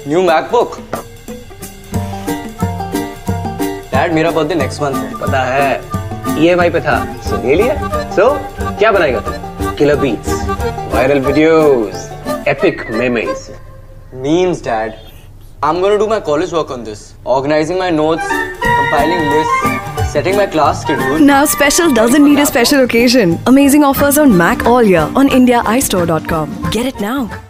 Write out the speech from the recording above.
New MacBook. Dad मेरा birthday next month है। पता है, EMI पे था, so ले लिया। So क्या बनाएगा तू? Killer beats, viral videos, epic memes. Memes, Dad. I'm going to do my college work on this. Organizing my notes, compiling lists, setting my class schedule. Now special doesn't need a special occasion. Amazing offers on Mac all year on IndiaIStore.com. Get it now.